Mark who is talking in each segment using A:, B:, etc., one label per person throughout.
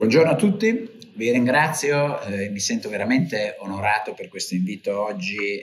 A: Buongiorno a tutti, vi ringrazio, mi sento veramente onorato per questo invito oggi.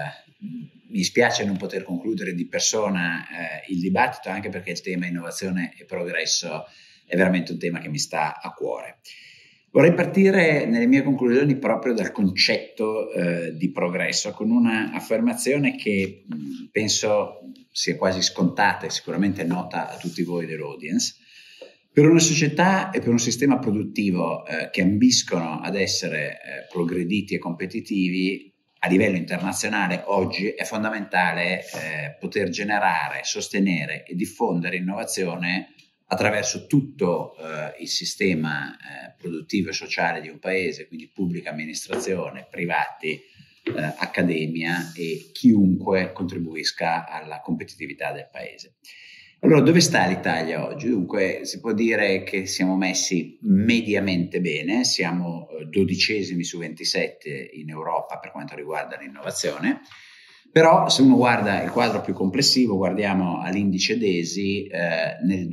A: Mi spiace non poter concludere di persona il dibattito, anche perché il tema innovazione e progresso è veramente un tema che mi sta a cuore. Vorrei partire nelle mie conclusioni proprio dal concetto di progresso, con una affermazione che penso sia quasi scontata e sicuramente nota a tutti voi dell'audience. Per una società e per un sistema produttivo che ambiscono ad essere progrediti e competitivi a livello internazionale, oggi è fondamentale poter generare, sostenere e diffondere innovazione attraverso tutto il sistema produttivo e sociale di un paese, quindi pubblica amministrazione, privati, accademia e chiunque contribuisca alla competitività del paese. Allora, dove sta l'Italia oggi? Dunque, si può dire che siamo messi mediamente bene, siamo 12esimi su 27 in Europa per quanto riguarda l'innovazione, però se uno guarda il quadro più complessivo, guardiamo all'indice DESI, nel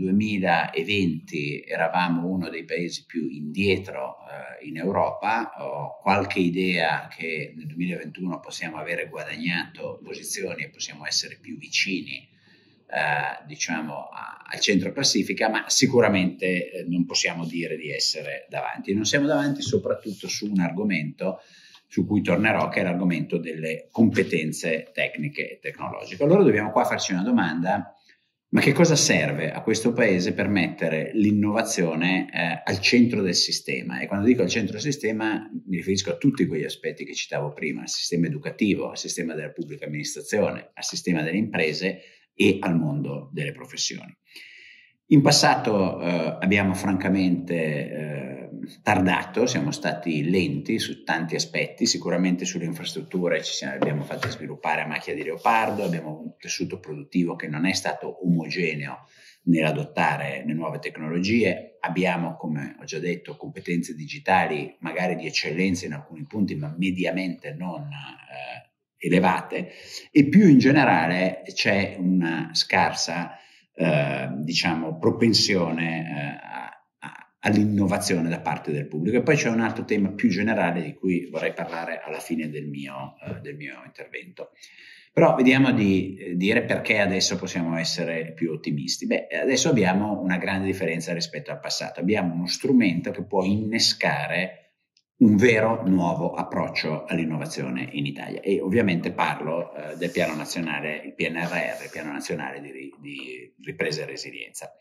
A: 2020 eravamo uno dei paesi più indietro in Europa. Ho qualche idea che nel 2021 possiamo avere guadagnato posizioni e possiamo essere più vicini diciamo al centro classifica, ma sicuramente non possiamo dire di essere davanti. Non siamo davanti soprattutto su un argomento su cui tornerò, che è l'argomento delle competenze tecniche e tecnologiche. Allora dobbiamo qua farci una domanda: ma che cosa serve a questo paese per mettere l'innovazione al centro del sistema? E quando dico al centro del sistema mi riferisco a tutti quegli aspetti che citavo prima: al sistema educativo, al sistema della pubblica amministrazione, al sistema delle imprese e al mondo delle professioni. In passato abbiamo francamente tardato, siamo stati lenti su tanti aspetti, sicuramente sulle infrastrutture abbiamo fatto sviluppare a macchia di leopardo, abbiamo un tessuto produttivo che non è stato omogeneo nell'adottare le nuove tecnologie, abbiamo, come ho già detto, competenze digitali magari di eccellenza in alcuni punti, ma mediamente non elevate, e più in generale c'è una scarsa diciamo propensione all'innovazione da parte del pubblico. E poi c'è un altro tema più generale di cui vorrei parlare alla fine del mio intervento. Però vediamo di dire perché adesso possiamo essere più ottimisti. Beh, adesso abbiamo una grande differenza rispetto al passato. Abbiamo uno strumento che può innescare un vero nuovo approccio all'innovazione in Italia, e ovviamente parlo del piano nazionale, il PNRR, il piano nazionale di ripresa e resilienza.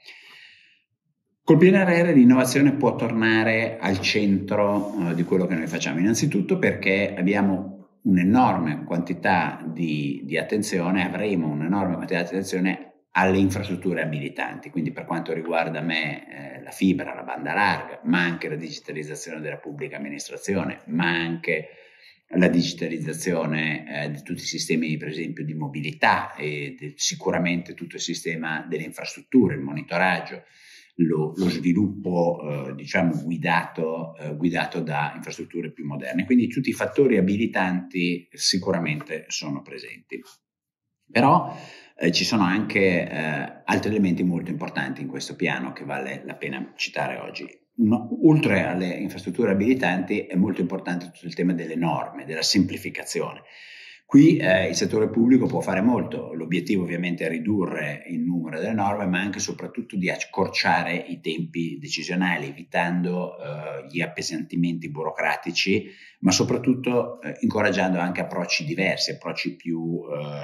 A: Col PNRR l'innovazione può tornare al centro di quello che noi facciamo, innanzitutto perché abbiamo un'enorme quantità di attenzione, avremo un'enorme quantità di attenzione alle infrastrutture abilitanti, quindi per quanto riguarda me la fibra, la banda larga, ma anche la digitalizzazione della pubblica amministrazione, ma anche la digitalizzazione di tutti i sistemi, per esempio, di mobilità e sicuramente tutto il sistema delle infrastrutture, il monitoraggio, lo sviluppo diciamo guidato da infrastrutture più moderne. Quindi tutti i fattori abilitanti sicuramente sono presenti. Però ci sono anche altri elementi molto importanti in questo piano che vale la pena citare oggi. Oltre alle infrastrutture abilitanti è molto importante tutto il tema delle norme, della semplificazione. Qui il settore pubblico può fare molto, l'obiettivo ovviamente è ridurre il numero delle norme, ma anche e soprattutto di accorciare i tempi decisionali, evitando gli appesantimenti burocratici, ma soprattutto incoraggiando anche approcci diversi, approcci più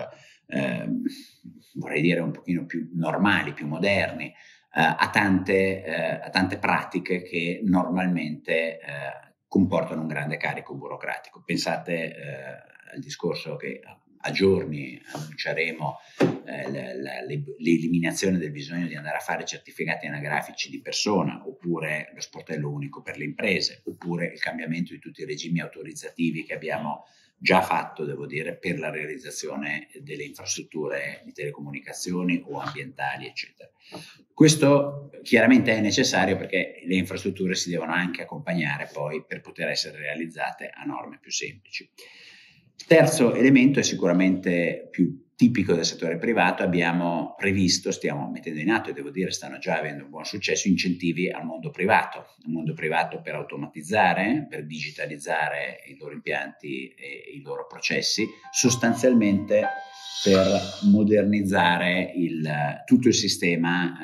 A: vorrei dire un pochino più normali, più moderni, a tante pratiche che normalmente comportano un grande carico burocratico. Pensate al discorso che a giorni annunceremo l'eliminazione del bisogno di andare a fare certificati anagrafici di persona, oppure lo sportello unico per le imprese, oppure il cambiamento di tutti i regimi autorizzativi che abbiamo già fatto, devo dire, per la realizzazione delle infrastrutture di telecomunicazioni o ambientali, eccetera. Questo chiaramente è necessario perché le infrastrutture si devono anche accompagnare poi per poter essere realizzate a norme più semplici. Il terzo elemento è sicuramente più tipico del settore privato, abbiamo previsto, stiamo mettendo in atto e devo dire stanno già avendo un buon successo, incentivi al mondo privato per automatizzare, per digitalizzare i loro impianti e i loro processi, sostanzialmente per modernizzare tutto il sistema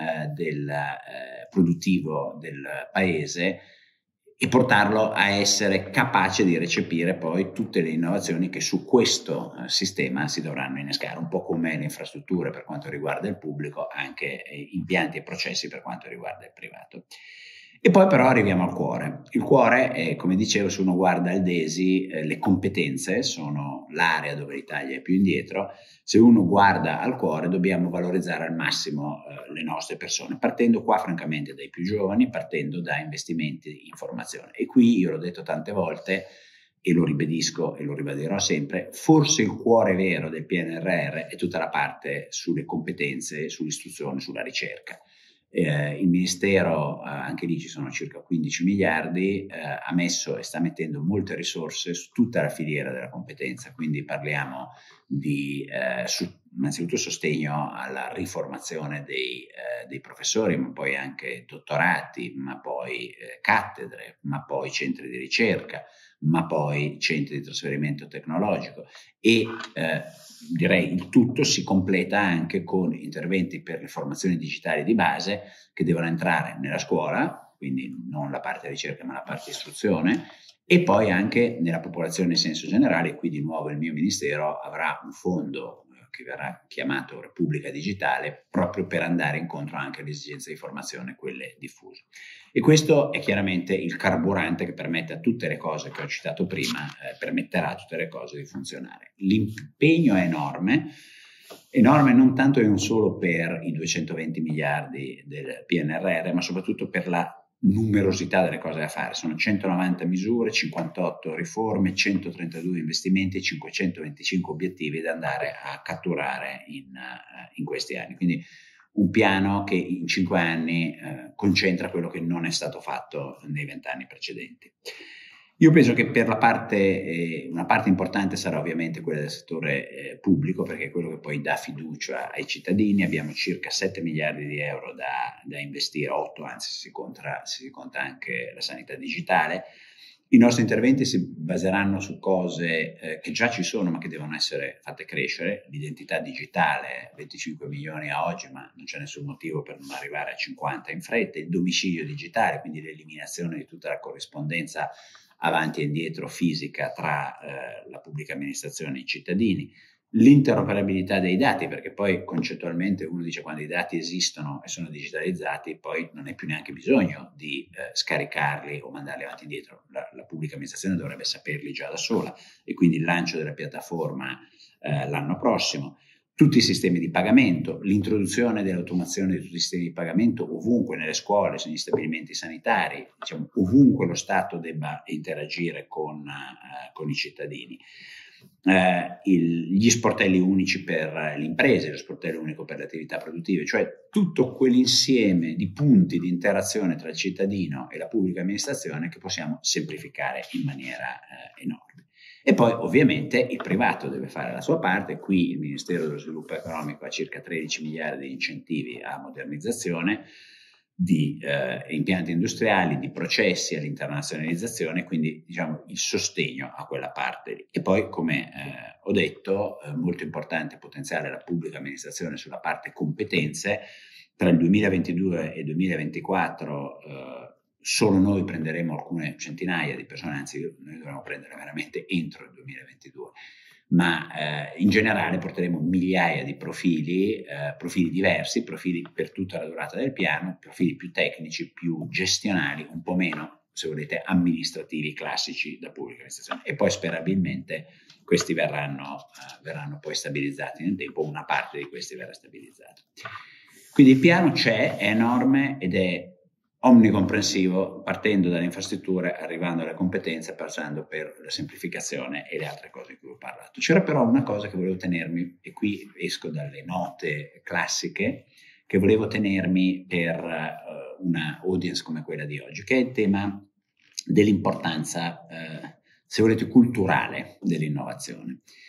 A: produttivo del paese e portarlo a essere capace di recepire poi tutte le innovazioni che su questo sistema si dovranno innescare, un po' come le infrastrutture per quanto riguarda il pubblico, anche impianti e processi per quanto riguarda il privato. E poi però arriviamo al cuore. Il cuore è, come dicevo, se uno guarda il DESI, le competenze sono l'area dove l'Italia è più indietro. Se uno guarda al cuore dobbiamo valorizzare al massimo le nostre persone, partendo qua francamente dai più giovani, partendo da investimenti in formazione. E qui io l'ho detto tante volte e lo ribadisco e lo ribadirò sempre, forse il cuore vero del PNRR è tutta la parte sulle competenze, sull'istruzione, sulla ricerca. Il Ministero, anche lì ci sono circa 15 miliardi, ha messo e sta mettendo molte risorse su tutta la filiera della competenza, quindi parliamo di innanzitutto sostegno alla riformazione dei professori, ma poi anche dottorati, ma poi cattedre, ma poi centri di ricerca, ma poi centri di trasferimento tecnologico e direi il tutto si completa anche con interventi per le formazioni digitali di base che devono entrare nella scuola, quindi non la parte ricerca ma la parte istruzione, e poi anche nella popolazione in senso generale. Qui di nuovo il mio ministero avrà un fondo che verrà chiamato Repubblica Digitale proprio per andare incontro anche alle esigenze di formazione, quelle diffuse. E questo è chiaramente il carburante che permette a tutte le cose che ho citato prima, permetterà a tutte le cose di funzionare. L'impegno è enorme non tanto e non solo per i 220 miliardi del PNRR, ma soprattutto per la numerosità delle cose da fare. Sono 190 misure, 58 riforme, 132 investimenti e 525 obiettivi da andare a catturare in questi anni. Quindi un piano che in 5 anni concentra quello che non è stato fatto nei 20 anni precedenti. Io penso che per una parte importante sarà ovviamente quella del settore pubblico, perché è quello che poi dà fiducia ai cittadini. Abbiamo circa 7 miliardi di euro da investire, 8 anzi se si conta anche la sanità digitale. I nostri interventi si baseranno su cose che già ci sono ma che devono essere fatte crescere. L'identità digitale, 25 milioni a oggi, ma non c'è nessun motivo per non arrivare a 50 in fretta. Il domicilio digitale, quindi l'eliminazione di tutta la corrispondenza avanti e indietro fisica tra la pubblica amministrazione e i cittadini, l'interoperabilità dei dati, perché poi concettualmente uno dice quando i dati esistono e sono digitalizzati poi non è più neanche bisogno di scaricarli o mandarli avanti e indietro, la pubblica amministrazione dovrebbe saperli già da sola e quindi il lancio della piattaforma l'anno prossimo. Tutti i sistemi di pagamento, l'introduzione dell'automazione di tutti i sistemi di pagamento ovunque, nelle scuole, negli stabilimenti sanitari, diciamo, ovunque lo Stato debba interagire con i cittadini. Gli sportelli unici per le imprese, lo sportello unico per le attività produttive, cioè tutto quell'insieme di punti di interazione tra il cittadino e la pubblica amministrazione che possiamo semplificare in maniera enorme. E poi ovviamente il privato deve fare la sua parte. Qui il Ministero dello Sviluppo Economico ha circa 13 miliardi di incentivi a modernizzazione di impianti industriali, di processi, all'internazionalizzazione, quindi diciamo il sostegno a quella parte lì. E poi, come ho detto, molto importante potenziare la pubblica amministrazione sulla parte competenze. Tra il 2022 e il 2024 solo noi prenderemo alcune centinaia di persone, anzi noi dovremo prendere veramente entro il 2022, ma in generale porteremo migliaia di profili diversi, profili per tutta la durata del piano, profili più tecnici, più gestionali, un po' meno, se volete, amministrativi classici da pubblica amministrazione. E poi sperabilmente questi verranno poi stabilizzati nel tempo, una parte di questi verrà stabilizzata. Quindi il piano c'è, è enorme ed è omnicomprensivo, partendo dalle infrastrutture, arrivando alle competenze, passando per la semplificazione e le altre cose di cui ho parlato. C'era però una cosa che volevo tenermi, e qui esco dalle note classiche, che volevo tenermi per una audience come quella di oggi, che è il tema dell'importanza, se volete, culturale dell'innovazione.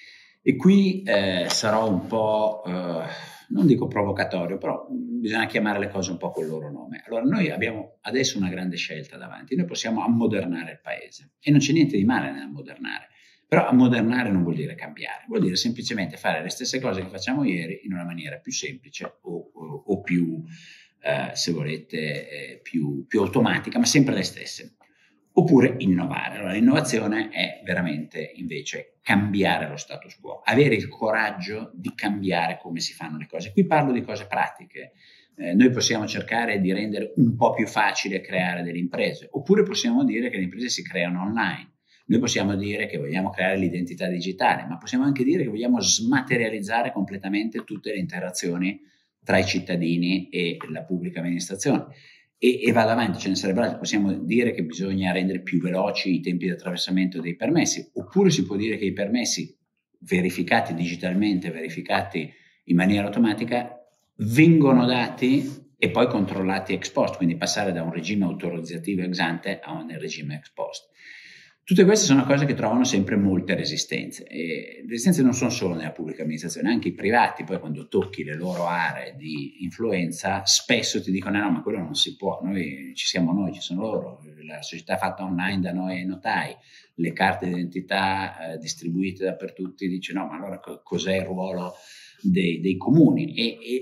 A: E qui sarò un po', non dico provocatorio, però bisogna chiamare le cose un po' col loro nome. Allora, noi abbiamo adesso una grande scelta davanti, noi possiamo ammodernare il paese e non c'è niente di male nell'ammodernare, però ammodernare non vuol dire cambiare, vuol dire semplicemente fare le stesse cose che facciamo ieri in una maniera più semplice o più, se volete, più automatica, ma sempre le stesse. Oppure innovare. Allora, l'innovazione è veramente invece cambiare lo status quo, avere il coraggio di cambiare come si fanno le cose. Qui parlo di cose pratiche. Noi possiamo cercare di rendere un po' più facile creare delle imprese, oppure possiamo dire che le imprese si creano online. Noi possiamo dire che vogliamo creare l'identità digitale, ma possiamo anche dire che vogliamo smaterializzare completamente tutte le interazioni tra i cittadini e la pubblica amministrazione. E vado avanti, ce ne sarebbero altri. Possiamo dire che bisogna rendere più veloci i tempi di attraversamento dei permessi, oppure si può dire che i permessi verificati digitalmente, verificati in maniera automatica, vengono dati e poi controllati ex post, quindi passare da un regime autorizzativo ex ante a un regime ex post. Tutte queste sono cose che trovano sempre molte resistenze, e le resistenze non sono solo nella pubblica amministrazione, anche i privati poi quando tocchi le loro aree di influenza spesso ti dicono no, ma quello non si può, noi ci siamo noi, ci sono loro, la società fatta online da noi ai notai, le carte d'identità distribuite dappertutto, dice no, ma allora cos'è il ruolo dei comuni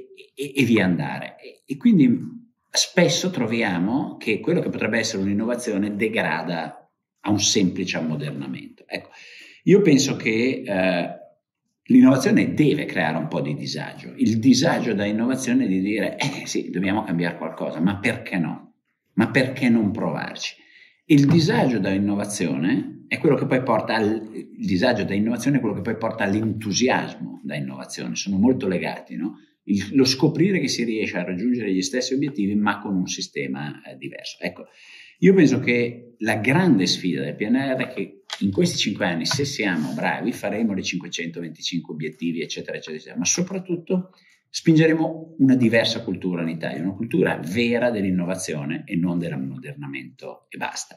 A: e via andare. E quindi spesso troviamo che quello che potrebbe essere un'innovazione degrada a un semplice ammodernamento. Ecco, io penso che l'innovazione deve creare un po' di disagio. Il disagio da innovazione è di dire, sì, dobbiamo cambiare qualcosa, ma perché no? Ma perché non provarci? Il disagio da innovazione è quello che poi porta il disagio da innovazione è quello che poi porta all'entusiasmo da innovazione. Sono molto legati, no? Lo scoprire che si riesce a raggiungere gli stessi obiettivi, ma con un sistema diverso. Ecco, io penso che la grande sfida del PNR è che in questi 5 anni, se siamo bravi, faremo i 525 obiettivi, eccetera, eccetera, eccetera, ma soprattutto spingeremo una diversa cultura in Italia, una cultura vera dell'innovazione e non dell'ammodernamento e basta.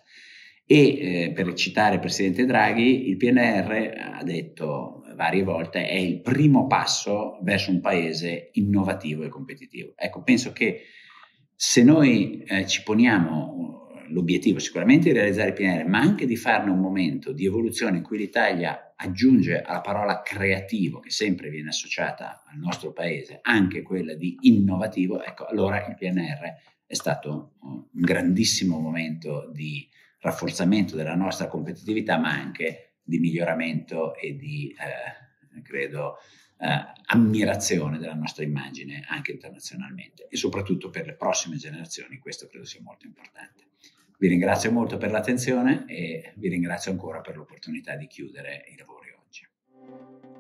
A: E per citare il Presidente Draghi, il PNR, ha detto varie volte, è il primo passo verso un paese innovativo e competitivo. Ecco, penso che se noi ci poniamo l'obiettivo sicuramente di realizzare il PNR, ma anche di farne un momento di evoluzione in cui l'Italia aggiunge alla parola creativo, che sempre viene associata al nostro paese, anche quella di innovativo, ecco, allora il PNR è stato un grandissimo momento di rafforzamento della nostra competitività, ma anche di miglioramento e di, credo, ammirazione della nostra immagine anche internazionalmente, e soprattutto per le prossime generazioni questo credo sia molto importante. Vi ringrazio molto per l'attenzione e vi ringrazio ancora per l'opportunità di chiudere i lavori oggi.